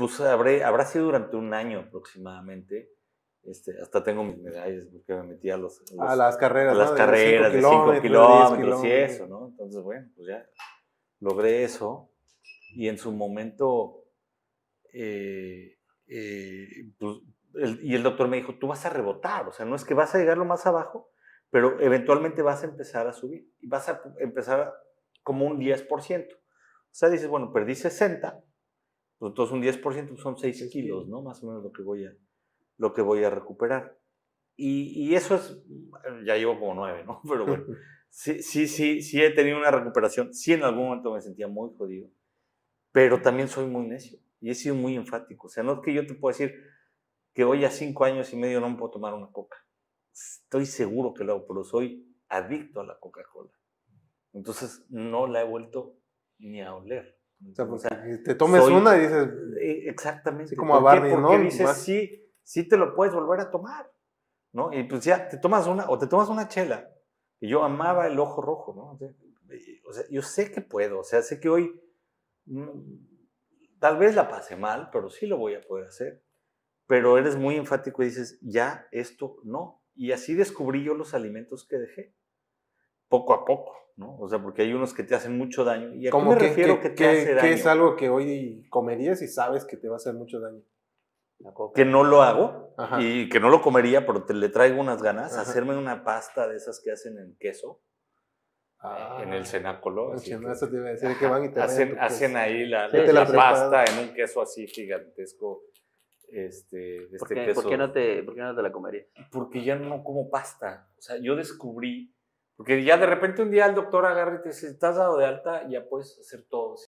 Pues habrá sido durante un año aproximadamente. Hasta tengo mis medallas porque me metí a las carreras, las ¿no? carreras de 5 kilómetros y eso, ¿no? Entonces, bueno, pues ya logré eso. Y en su momento, pues, el doctor me dijo, tú vas a rebotar, o sea, no es que vas a llegar lo más abajo, pero eventualmente vas a empezar a subir y vas a empezar como un 10%. O sea, dices, bueno, perdí 60, pues entonces un 10% son 6 kilos, ¿no? Más o menos lo que voy a recuperar. Y eso es, ya llevo como 9, ¿no? Pero bueno, sí he tenido una recuperación. Sí, en algún momento me sentía muy jodido, pero también soy muy necio y he sido muy enfático. O sea, no es que yo te pueda decir que hoy a 5 años y medio no me puedo tomar una coca. Estoy seguro que lo hago, pero soy adicto a la Coca-Cola. Entonces no la he vuelto ni a oler. O sea, te tomes una y dices... Exactamente. Así como a Barney, ¿no? Porque dices, sí te lo puedes volver a tomar, ¿no? Y pues ya te tomas una chela. Y yo amaba el ojo rojo, ¿no? O sea, yo sé que puedo, o sea, sé que hoy tal vez la pase mal, pero sí lo voy a poder hacer. Pero eres muy enfático y dices, ya, esto no. Y así descubrí yo los alimentos que dejé, poco a poco, ¿no? O sea, porque hay unos que te hacen mucho daño. ¿Y a qué me refiero que te hace daño? ¿Qué es algo que hoy comerías y sabes que te va a hacer mucho daño? Que no lo hago. Ajá. Y que no lo comería, pero le traigo unas ganas. Ajá. Hacerme una pasta de esas que hacen en queso. En el cenáculo. Eso te iba a decir, que van y te hacen ahí la pasta en un queso así gigantesco. ¿Por qué no te la comerías? Porque ya no como pasta. O sea, yo descubrí, porque ya de repente un día el doctor agarra y te dice, ¿estás dado de alta? Ya puedes hacer todo.